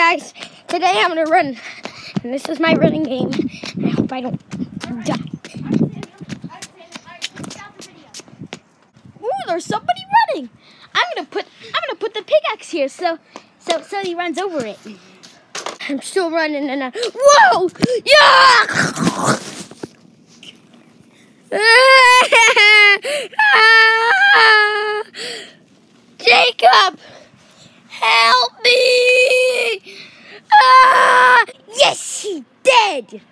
guys, today I'm gonna run, and this is my running game. I hope I don't die. Ooh, there's somebody running. I'm gonna put the pickaxe here so he runs over it. I'm still running and whoa! Yeah! Jacob! Help me! Yes, he did!